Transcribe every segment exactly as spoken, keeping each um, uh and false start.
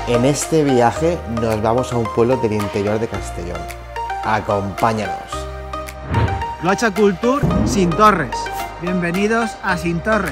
En este viaje nos vamos a un pueblo del interior de Castellón. Acompáñanos. Clocha Cultur Cintorres. Bienvenidos a Cintorres.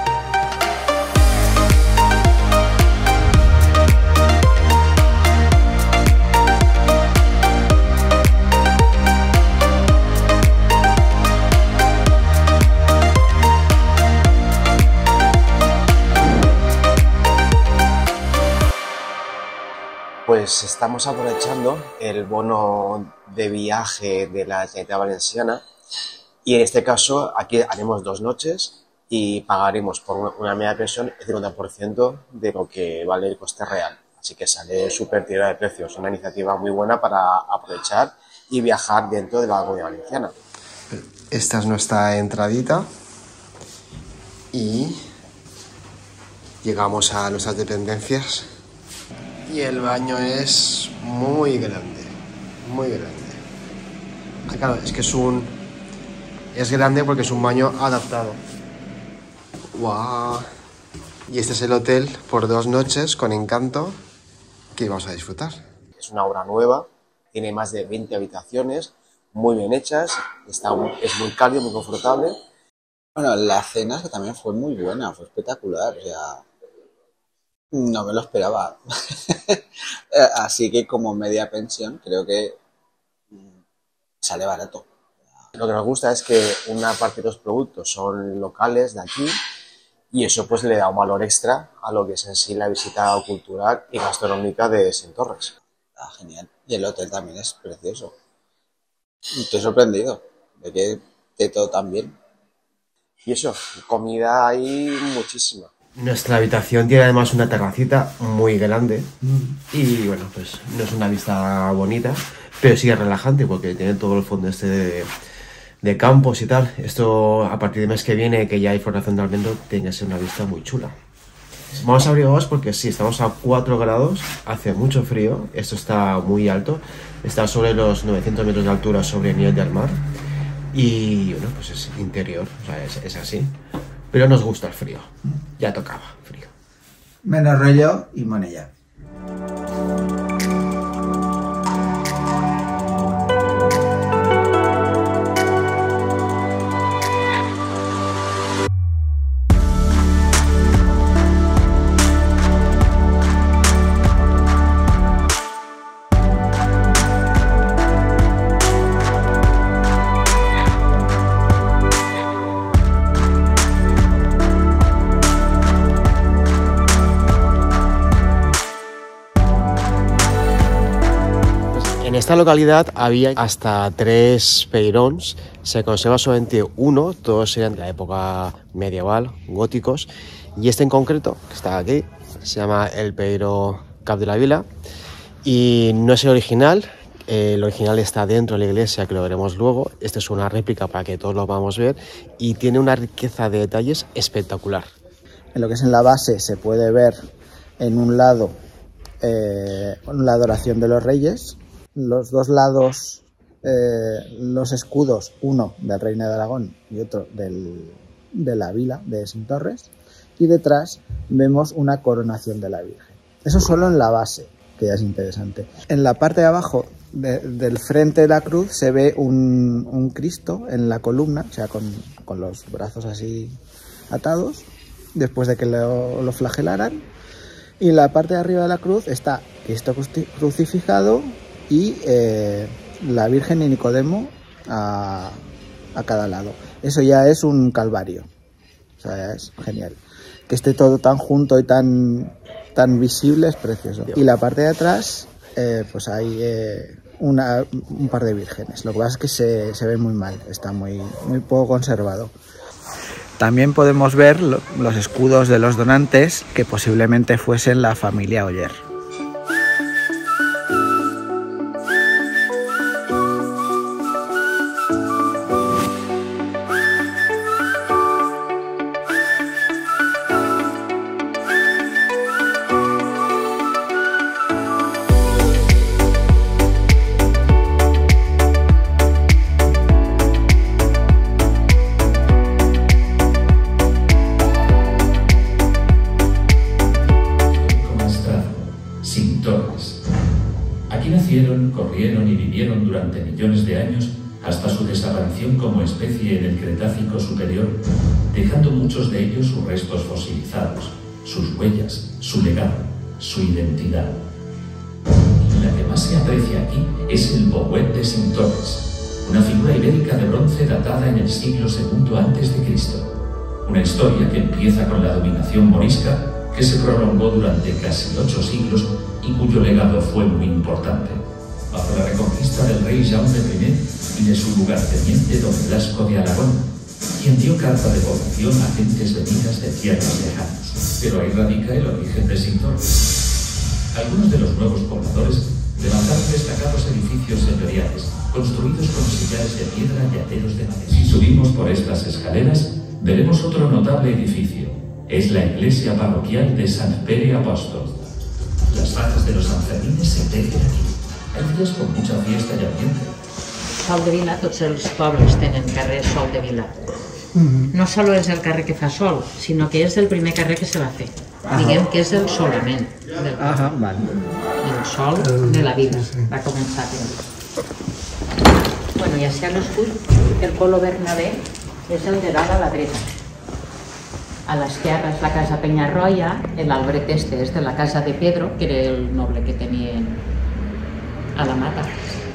Pues estamos aprovechando el bono de viaje de la Generalitat Valenciana y en este caso aquí haremos dos noches y pagaremos por una, una media pensión el cincuenta por ciento de lo que vale el coste real. Así que sale súper tirada de precios, una iniciativa muy buena para aprovechar y viajar dentro de la Comunidad Valenciana. Esta es nuestra entradita y llegamos a nuestras dependencias. Y el baño es muy grande, muy grande. Ah, claro, es que es un... es grande porque es un baño adaptado. ¡Wow! Y este es el hotel por dos noches con Encanto que vamos a disfrutar. Es una obra nueva, tiene más de veinte habitaciones, muy bien hechas, está, es muy cálido, muy confortable. Bueno, la cena que también fue muy buena, fue espectacular, o sea... no me lo esperaba. Así que como media pensión creo que sale barato. Lo que nos gusta es que una parte de los productos son locales de aquí y eso pues le da un valor extra a lo que es en sí la visita cultural y gastronómica de Cintorres. Ah, genial. Y el hotel también es precioso. Estoy sorprendido de que esté todo tan bien. Y eso, comida hay muchísima. Nuestra habitación tiene además una terracita muy grande y bueno, pues no es una vista bonita, pero sí es relajante porque tiene todo el fondo este de, de campos y tal. Esto a partir del mes que viene, que ya hay floración de almendro, tiene que ser una vista muy chula. Vamos abrigados porque sí, estamos a cuatro grados, hace mucho frío, esto está muy alto, está sobre los novecientos metros de altura sobre el nivel del mar y bueno, pues es interior, o sea, es, es así. Pero nos gusta el frío. Ya tocaba frío. Menos rollo y monella. En esta localidad había hasta tres peirons, se conserva solamente uno, todos eran de la época medieval, góticos, y este en concreto, que está aquí, se llama el peiro Cap de la Vila, y no es el original, el original está dentro de la iglesia, que lo veremos luego, esta es una réplica para que todos lo podamos ver, y tiene una riqueza de detalles espectacular. En lo que es en la base se puede ver en un lado eh, la adoración de los reyes, los dos lados, eh, los escudos, uno del Reino de Aragón y otro del, de la vila de Cintorres, y detrás vemos una coronación de la Virgen. Eso solo en la base, que ya es interesante. En la parte de abajo de, del frente de la cruz se ve un, un Cristo en la columna, o sea, con, con los brazos así atados, después de que lo, lo flagelaran, y en la parte de arriba de la cruz está Cristo crucificado y eh, la Virgen y Nicodemo a, a cada lado. Eso ya es un calvario, o sea, es genial. Que esté todo tan junto y tan, tan visible es precioso. Y la parte de atrás, eh, pues hay eh, una, un par de vírgenes. Lo que pasa es que se, se ve muy mal, está muy, muy poco conservado. También podemos ver lo, los escudos de los donantes, que posiblemente fuesen la familia Oller. nacieron, corrieron y vivieron durante millones de años hasta su desaparición como especie en el Cretácico superior, dejando muchos de ellos sus restos fosilizados, sus huellas, su legado, su identidad. La que más se aprecia aquí es el Bohuet de Sintores, una figura ibérica de bronce datada en el siglo segundo antes de Cristo. Una historia que empieza con la dominación morisca, que se prolongó durante casi ocho siglos y cuyo legado fue muy importante, bajo la reconquista del rey Jaume primero y de su lugarteniente don Blasco de Aragón, quien dio carta de vocación a gentes venidas de tierras lejanas. Pero ahí radica el origen de Sintores. Algunos de los nuevos pobladores levantaron destacados edificios señoriales, construidos con sillares de piedra y ateros de madera. Si subimos por estas escaleras, veremos otro notable edificio. Es la iglesia parroquial de Sant Pere Apóstol. Las fajas de los Sanfermines se tejen aquí. Hay días con mucha fiesta y ambiente. Sol de Vila, tots els pobles tenen carrer Sol de Vila. No solo és el carrer que fa sol, sinó que és el primer carrer que se va fer. Diguem que és el solament del poble. El sol de la vida va començar aquí. Bueno, i així a l'escull, el Polo Bernabé és el de dalt a la dreta. A l'esquerra és la casa Penyarroia, l'Albret este és de la casa de Pedro, que era el noble que tenien a la mata.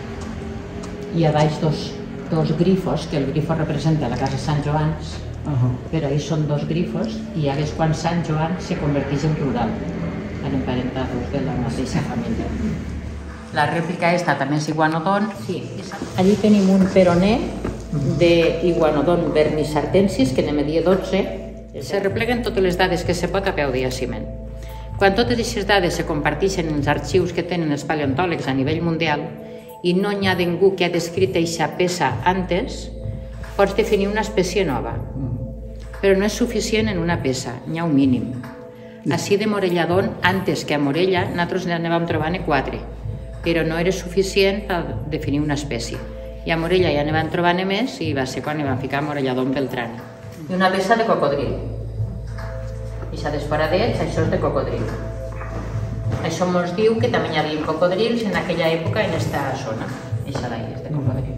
I a baix dos, dos grifos, que el grifo representa la casa Sant Joans, però ahí són dos grifos, i ja és quan Sant Joan se converteix en rural, en emparentados de la mateixa família. La rèplica esta també és Iguanodon. Sí, allí tenim un peroné d'Iguanodon vernisartensis, que n'hem dit dotze. Se repleguen totes les dades que se pot a peu de jaciment. Quan totes aquestes dades se comparteixen en els arxius que tenen els paleontòlegs a nivell mundial i no hi ha ningú que ha descrit aquesta peça antes, pots definir una espècie nova. Però no és suficient en una peça, n'hi ha un mínim. Així de Morelladon, antes que a Morella, nosaltres ne vam trobar-ne quatre, però no era suficient per definir una espècie. I a Morella ja ne vam trobar-ne més i va ser quan ne vam ficar Morelladon Beltrán. I una peça de cocodril. I s'ha d'esparadets, això és de cocodril. Això ens diu que també hi havia cocodrils en aquella època en esta zona. Això d'ahí és de cocodril.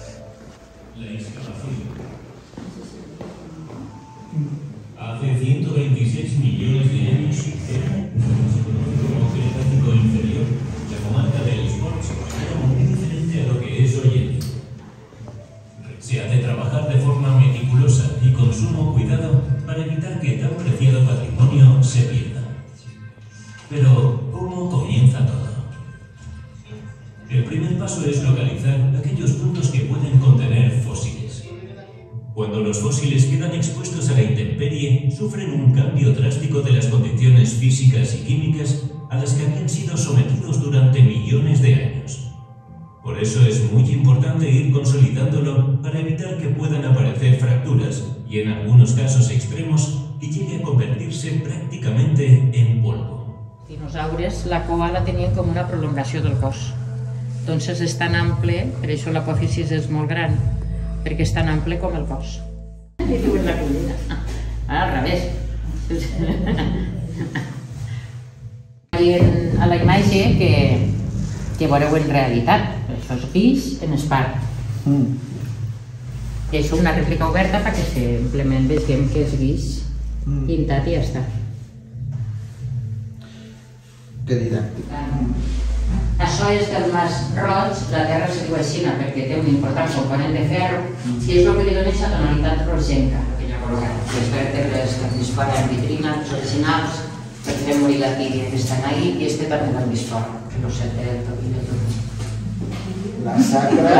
Hace ciento veintiséis millones de años era como Cretácico inferior. La comarca del Sports era muy diferente a lo que es hoy en día. Se hace trabajar de forma meticulosa y con sumo cuidado para evitar que tan preciado patrimonio se pierda. Pero, ¿cómo comienza todo? El primer paso es localizar aquellos puntos que pueden contener fósiles. Cuando los fósiles quedan expuestos a la intemperie, sufren un cambio drástico de las condiciones físicas y químicas a las que habían sido sometidos durante millones de años. Por eso es muy importante ir consolidándolo para evitar que puedan aparecer fracturas y en algunos casos extremos que llegue a convertirse prácticamente en polvo. Els dinosaures, la cua la tenien com una prolongació del cos. Entonces és tan ample, per això l'apòfisis és molt gran, perquè és tan ample com el cos. Què diuen la collina? Ah, al revés. A la imatge que, que veureu en realitat, això és guix en espart. I això és una rèplica oberta perquè simplement vegem que és guix pintat i ja està. Que didàctic. Això és del Mas Roig, la terra se diu així perquè té un important component de ferro i és el que li dona aquesta tonalitat rogenca que ja col·locat. Les vèrtebres que dispara en vitrina, els originals, el fèmur i la tíbia que estan ahí i este també del dispara, que no sé el toquí del toquí. La sacra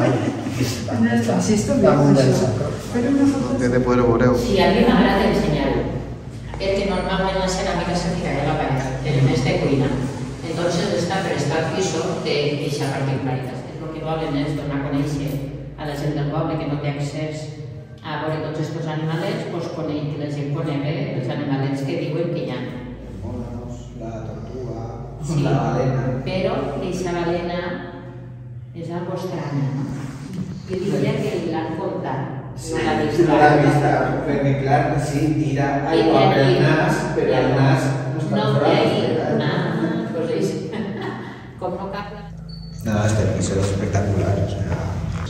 està damunt del sacro. Desde poder veureu. Si alguien m'agrada ensenyar-ho. Aquest que normalment la ceràmica se ficarà a la paret, elements de cuina. Entonces esta, per estar piso, té aquesta particularitat. El que volen és donar a conèixer a la gent del poble que no té accés a veure tots aquests animalets, doncs que la gent conegui els animalets que diuen que hi ha. La tortuga, Sí, la balena. però aquesta balena és algo estranya, no? Jo diria que l'han contat, no l'ha vist. No l'ha vist, perquè clar, sí, tira aigua pel nas, però el nas no està No, fora. i ahí, ah, pues és, com no cap...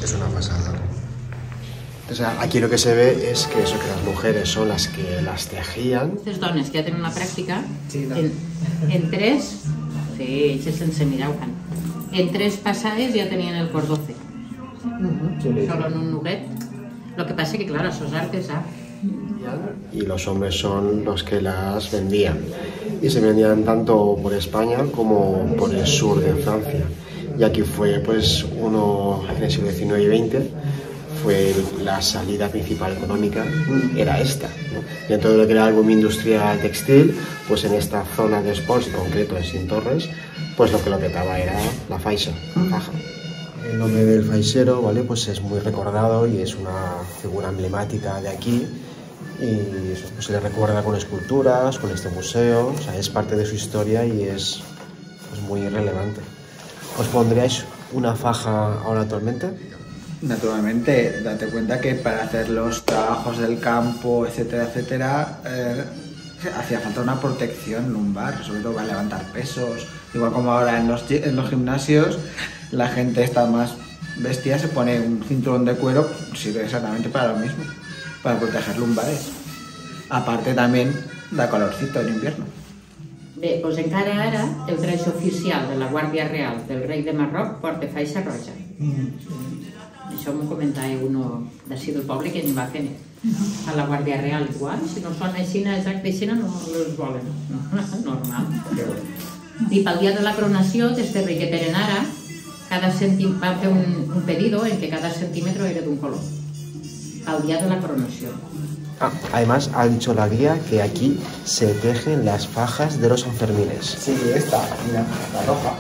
es una pasada. O sea, aquí lo que se ve es que eso, que las mujeres son las que las tejían. Aquestes dones que ja tenen una pràctica, sí, no. en, en tres, sí, ells sense mirar ho fan, en tres passades ja tenien el cordó fet. Uh-huh. Sí, solo en un nuguet. Lo que pasa es que, claro, eso es artesano. Y los hombres son los que las vendían. Y se vendían tanto por España como por el sur de Francia. Y aquí fue, pues, uno en el siglo diecinueve y veinte, fue la salida principal económica, era esta, ¿no? Y en todo lo que era algo industrial textil, pues en esta zona de Espons, en concreto en Cintorres, pues lo que lo petaba era la faixa, la faja. El nombre del faixero, ¿vale? Pues es muy recordado y es una figura emblemática de aquí. Y eso, pues se le recuerda con esculturas, con este museo, o sea, es parte de su historia y es pues, muy relevante. ¿Os pondríais una faja ahora actualmente? Naturalmente, date cuenta que para hacer los trabajos del campo, etcétera, etcétera, eh, hacía falta una protección lumbar, sobre todo para levantar pesos. Igual como ahora en los, en los gimnasios, la gente está más bestia, se pone un cinturón de cuero, sirve exactamente para lo mismo, para proteger lumbares. Aparte también da calorcito en invierno. Bé, doncs encara ara el traje oficial de la Guàrdia Real del rei de Marroc porta faixa roja. Mm. Això m'ho comentava uno d'ací del poble que en va fent. A la Guàrdia Real igual, si no són així, exacte així no els volen. Normal. I pel dia de la coronació d'este rei que tenen ara, cada centí... van fer un, un pedido en que cada centímetro era d'un color. Al día de la coronación. Ah, además ha dicho la guía que aquí se tejen las fajas de los Sanfermines. Sí, esta, mira, la roja.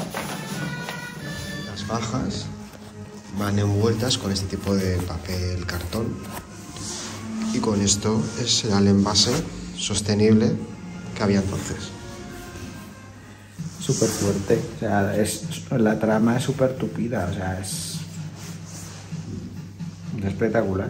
Las fajas van envueltas con este tipo de papel cartón y con esto será el envase sostenible que había entonces. Súper fuerte, o sea, es, la trama es súper tupida, o sea, es... es espectacular.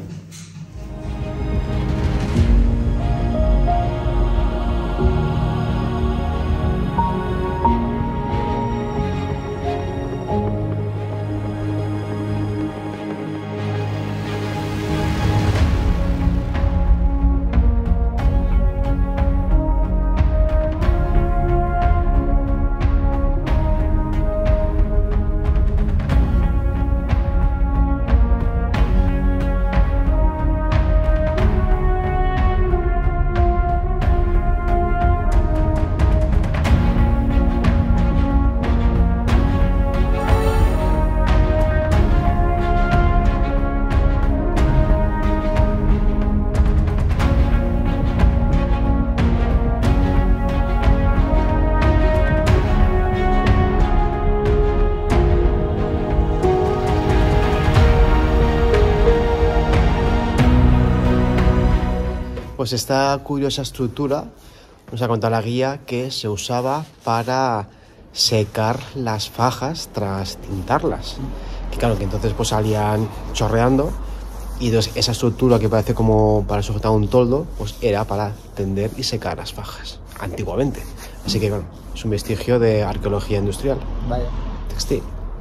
Pues esta curiosa estructura nos ha contado la guía que se usaba para secar las fajas tras tintarlas. Que claro, que entonces pues salían chorreando y entonces esa estructura que parece como para sujetar un toldo, pues era para tender y secar las fajas, antiguamente. Así que bueno, es un vestigio de arqueología industrial. Vaya. Textil.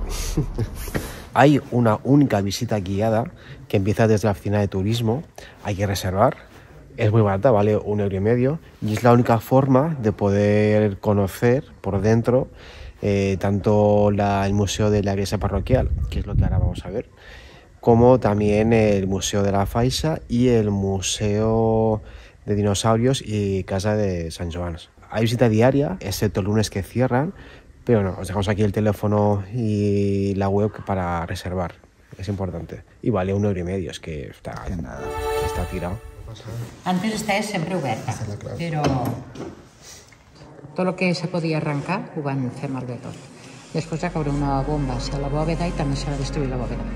Hay una única visita guiada que empieza desde la oficina de turismo, hay que reservar. Es muy barata, vale un euro y medio y es la única forma de poder conocer por dentro eh, tanto la, el museo de la iglesia parroquial, que es lo que ahora vamos a ver, como también el museo de la Faixa y el museo de dinosaurios y casa de San Joans. Hay visita diaria, excepto el lunes que cierran, pero no, os dejamos aquí el teléfono y la web para reservar, es importante. Y vale un euro y medio, es que está, está tirado. Antes estava sempre oberta, però tot el que se podia arrencar ho van fer malbé tot. Després va caure una bomba hacia la bóveda i també se va destruir la bóveda.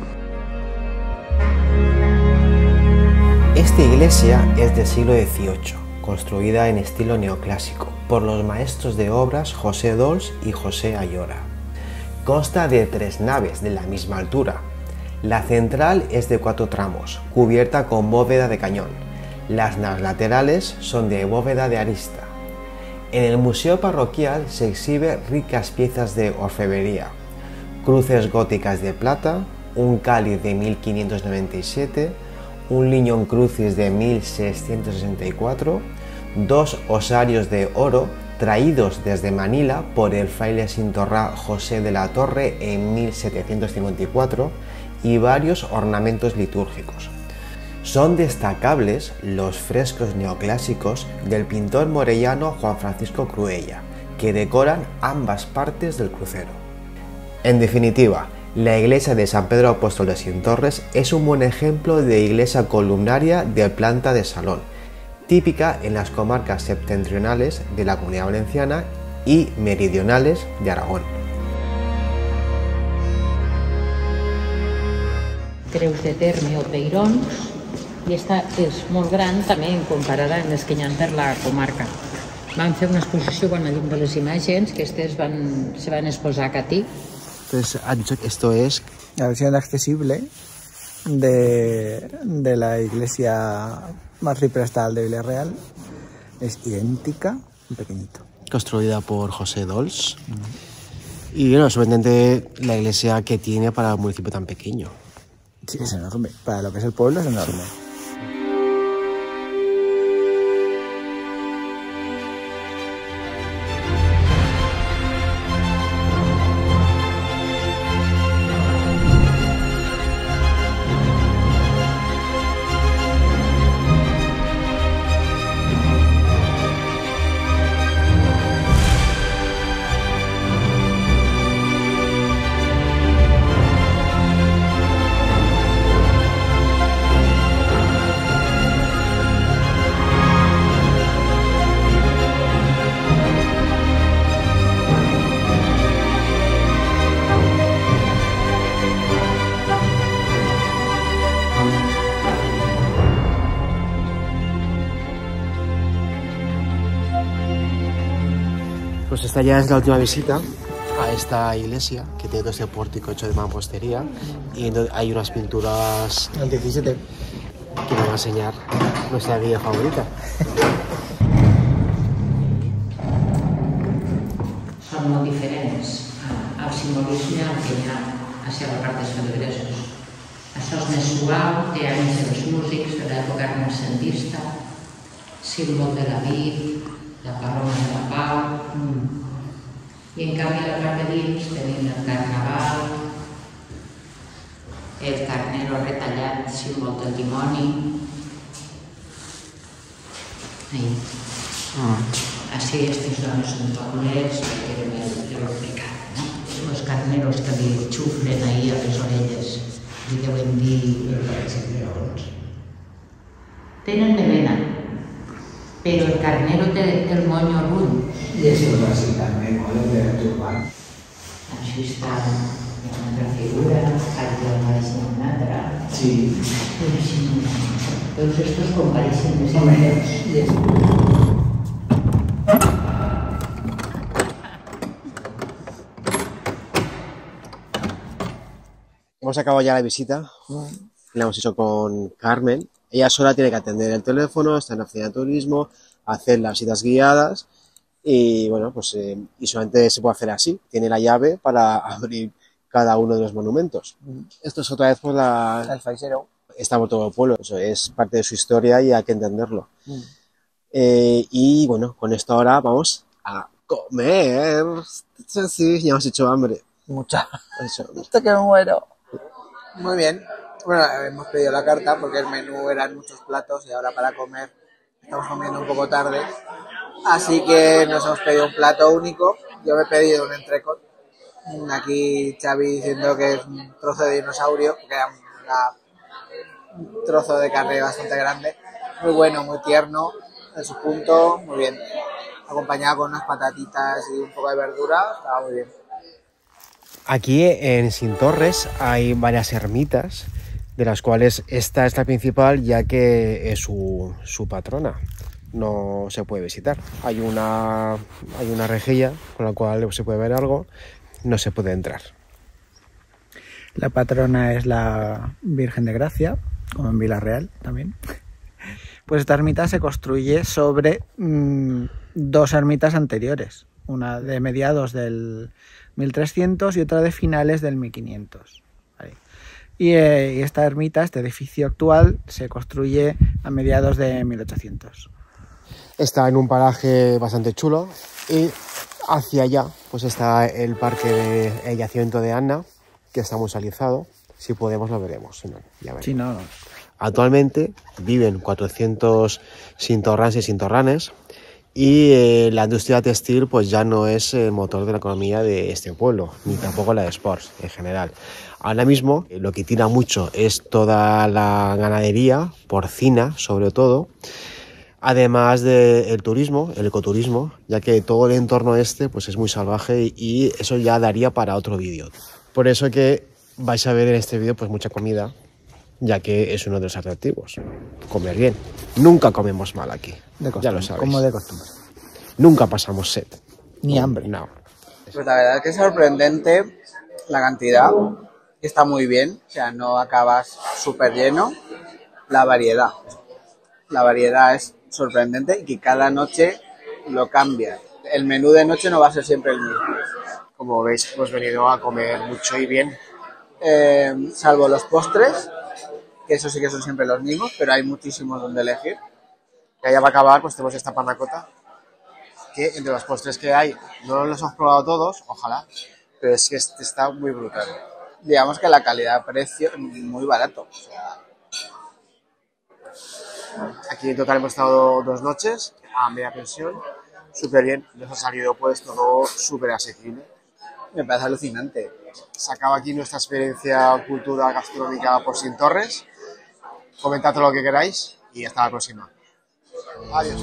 Esta iglesia es del siglo dieciocho, construida en estilo neoclásico por los maestros de obras José Dols y José Ayora. Consta de tres naves de la misma altura. La central es de cuatro tramos, cubierta con bóveda de cañón. Las naves laterales son de bóveda de arista. En el museo parroquial se exhibe ricas piezas de orfebrería, cruces góticas de plata, un cáliz de mil quinientos noventa y siete, un lignum crucis de mil seiscientos sesenta y cuatro, dos osarios de oro traídos desde Manila por el fraile sintorrá José de la Torre en mil setecientos cincuenta y cuatro y varios ornamentos litúrgicos. Son destacables los frescos neoclásicos del pintor morellano Juan Francisco Cruella, que decoran ambas partes del crucero. En definitiva, la iglesia de San Pedro Apóstol de Cientorres es un buen ejemplo de iglesia columnaria de planta de salón, típica en las comarcas septentrionales de la Comunidad Valenciana y meridionales de Aragón. Creus de terme o peirons, i esta és molt gran també comparada amb les que hi ha per la comarca. Van fer una exposició quan a llum de les imatges que aquestes van, se van exposar a Catí. Entonces, ha dicho que esto es la versión accesible de, de la iglesia arciprestal de Villarreal. Es idéntica, un pequeñito. Construida por José Dols. Uh-huh. Y bueno, sorprendente la iglesia que tiene para un municipio tan pequeño. Sí, es enorme. Para lo que es el pueblo es enorme. Pues esta ya es la última visita a esta iglesia, que tiene todo este pórtico hecho de mampostería, y entonces hay unas pinturas El diecisiete. que me va a enseñar nuestra guía favorita. Són molt diferents al simbolisme al que hi ha hacia la part dels feligresos. Això és més suau, té anys dels músics de l'època renacentista, símbol de la vid, la paloma de la pau, mm. i en canvi a la part de dins tenim el carnaval, el carnero retallat, símbol del dimoni. Ahí. Mm. Así estos dones son dobles, que eren el, el pecat, no? Los carneros que li xuflen ahí a les orelles, li deuen dir... Tenen melena, pero el carnero té el moño rull. Y eso es así también, ¿no? De turbar. Així està una altra figura, aquí el pareixen una altra. Sí. Todos estos compareixen més o menys. Hemos acabado ya la visita, la hemos hecho con Carmen. Ella sola tiene que atender el teléfono, está en la oficina de turismo, hacer las visitas guiadas y bueno, pues eh, y solamente se puede hacer así. Tiene la llave para abrir cada uno de los monumentos. Esto es otra vez pues la... El faisero. Está por todo el pueblo, eso es parte de su historia y hay que entenderlo. Mm. Eh, y bueno, con esto ahora vamos a comer. Sí, ya hemos hecho hambre. Mucha. Eso. Esto que me muero. Muy bien. Bueno, hemos pedido la carta porque el menú eran muchos platos y ahora para comer estamos comiendo un poco tarde. Así que nos hemos pedido un plato único. Yo me he pedido un entrecot. Aquí Xavi diciendo que es un trozo de dinosaurio, porque era una, un trozo de carne bastante grande. Muy bueno, muy tierno, en su punto, muy bien. Acompañado con unas patatitas y un poco de verdura, estaba muy bien. Aquí en Cientorres hay varias ermitas, de las cuales esta es la principal, ya que es su, su patrona. No se puede visitar. Hay una, hay una rejilla con la cual se puede ver algo, no se puede entrar. La patrona es la Virgen de Gracia, como en Villarreal también. Pues esta ermita se construye sobre mmm, dos ermitas anteriores, una de mediados del mil trescientos y otra de finales del mil quinientos. Ahí. Y, eh, y esta ermita, este edificio actual, se construye a mediados de mil ochocientos. Está en un paraje bastante chulo y hacia allá pues está el parque de el yacimiento de Anna, que está musealizado. Si podemos lo veremos, si no, ya veremos. Sí, no, no. Actualmente viven cuatrocientos sintorranes y sintorranes y eh, la industria textil pues ya no es el motor de la economía de este pueblo, ni tampoco la de sports en general. Ahora mismo eh, lo que tira mucho es toda la ganadería, porcina sobre todo, además del turismo, el ecoturismo, ya que todo el entorno este pues es muy salvaje y eso ya daría para otro vídeo. Por eso que vais a ver en este vídeo pues mucha comida, ya que es uno de los atractivos. Comer bien. Nunca comemos mal aquí. De costumbre, ya lo sabéis. como de costumbre. Nunca pasamos sed. Ni hambre. No. Pues la verdad es que es sorprendente la cantidad. Está muy bien. O sea, no acabas súper lleno. La variedad. La variedad es sorprendente y que cada noche lo cambia. El menú de noche no va a ser siempre el mismo. Como veis, hemos venido a comer mucho y bien. Eh, salvo los postres, que eso sí que son siempre los mismos, pero hay muchísimos donde elegir. Y allá va a acabar, pues tenemos esta panacota, que entre los postres que hay, no los hemos probado todos, ojalá, pero es que este está muy brutal. Digamos que la calidad-precio muy barato. O sea, aquí en total hemos estado dos noches, a media pensión, súper bien, nos ha salido pues todo súper asequible. me parece alucinante. Se acaba aquí nuestra experiencia cultura gastronómica por Sintorres. Comentad todo lo que queráis y hasta la próxima. Adiós.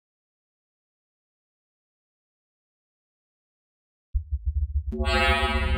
Wow.